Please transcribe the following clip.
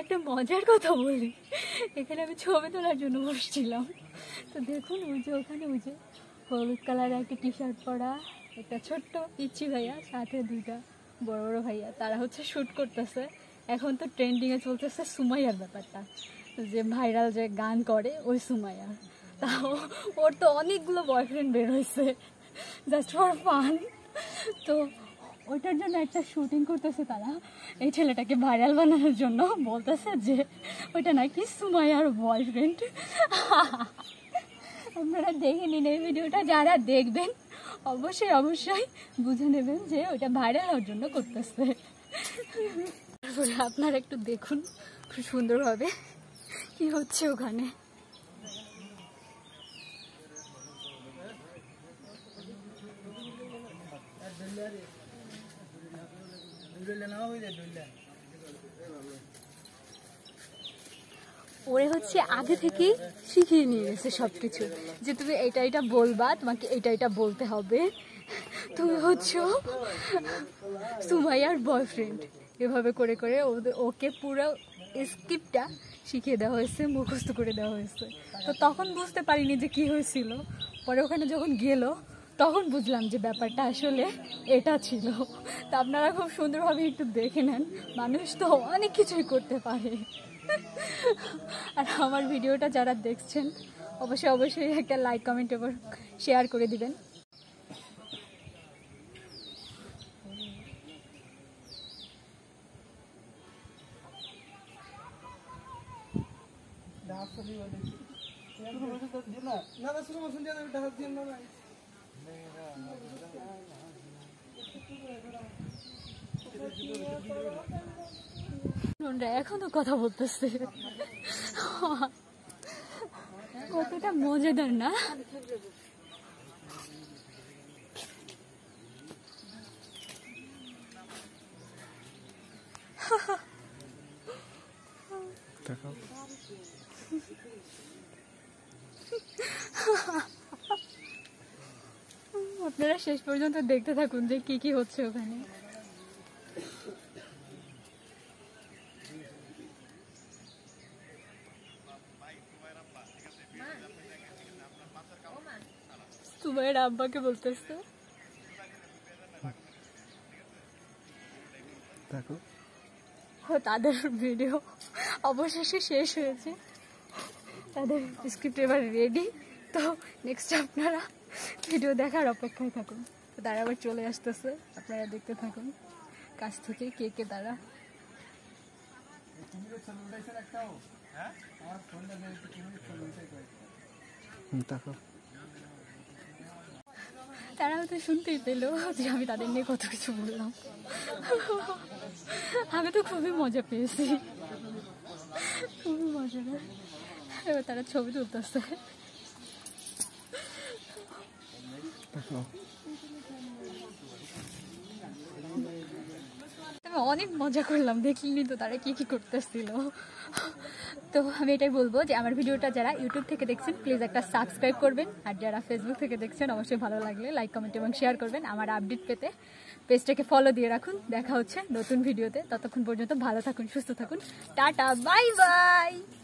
একটা মজার কথা বলি, এখানে আমি ছবি তোলার জন্য বসছিলাম। তো দেখুন ওই যে ওখানে ওই যে হলুদ কালারের একটা টি শার্ট পরা একটা ছোট্ট পিচ্ছি ভাইয়া, সাথে দুইটা বড় বড় ভাইয়া, তারা হচ্ছে শ্যুট করতেছে। এখন তো ট্রেন্ডিংয়ে চলতেছে সুমাইয়ার ব্যাপারটা, যে ভাইরাল যে গান করে ওই সুমাইয়া। তাও ওর তো অনেকগুলো বয়ফ্রেন্ড বের হয়েছে জাস্ট ফর ফান। তো ওইটার জন্য একটা শুটিং করতেছে তারা, এই ছেলেটাকে ভাইরাল বানানোর জন্য। বলতেছে যে ওইটা নাকি সুমাইয়ার বয়ফ্রেন্ড। আপনারা দেখে নিন এই ভিডিওটা, যারা দেখবেন অবশ্যই অবশ্যই বুঝে নেবেন যে ওইটা ভাইরাল হওয়ার জন্য করতেছে। তারপরে আপনারা একটু দেখুন খুব সুন্দরভাবে কি হচ্ছে ওখানে। ওরে হচ্ছে আগে থেকেই শিখিয়ে নিয়ে গেছে সবকিছু, যে তুমি এটা এটা বলবা, তোমাকে এটা এটা বলতে হবে, তুমি হচ্ছে সুমাইয়ার বয়ফ্রেন্ড। এভাবে করে করে ওকে পুরো স্ক্রিপ্টটা শিখিয়ে দেওয়া হয়েছে, মুখস্থ করে দেওয়া হয়েছে। তো তখন বুঝতে পারিনি যে কি হয়েছিল, পরে ওখানে যখন গেল তখন বুঝলাম যে ব্যাপারটা আসলে এটা ছিল। তা আপনারা খুব সুন্দরভাবে একটু দেখে নেন, মানুষ তো অনেক কিছুই করতে পারে। আর আমার ভিডিওটা যারা দেখছেন অবশ্যই অবশ্যই একটা লাইক কমেন্ট এবং শেয়ার করে দিবেন। এখনো কথা বলতেছে, কতটা মজাদার না? আপনারা শেষ পর্যন্ত দেখতে থাকুন যে কি কি হচ্ছে ওখানে। সুমাইয়ার আব্বাকে বলতেছে তাদের ভিডিও অবশেষে শেষ হয়েছে, তাদের স্ক্রিপ্ট এবার রেডি। তো নেক্সট আপনারা ভিডিও দেখার অপেক্ষায় থাকুন। তো তারা আবার চলে আসতেছে, আপনারা দেখতে থাকুন কাছ থেকে কে কে তারা। তারা হয়তো শুনতেই পেলো যে আমি তাদের নিয়ে কত কিছু বললাম। আমি তো খুবই মজা পেয়েছি, খুবই মজা। এবার তারা ছবি তুলতেছে। আমি অনেক মজা করলাম, দেখলিনি তো তারা কি কি করতেছিল। তো আমি এটাই বলবো যে আমার ভিডিওটা যারা ইউটিউব থেকে দেখছেন প্লিজ একটা সাবস্ক্রাইব করবেন, আর যারা ফেসবুক থেকে দেখছেন অবশ্যই ভালো লাগলে লাইক কমেন্ট এবং শেয়ার করবেন। আমার আপডেট পেতে পেজটাকে ফলো দিয়ে রাখুন। দেখা হচ্ছে নতুন ভিডিওতে, ততক্ষণ পর্যন্ত ভালো থাকুন, সুস্থ থাকুন, টাটা, বাই বাই।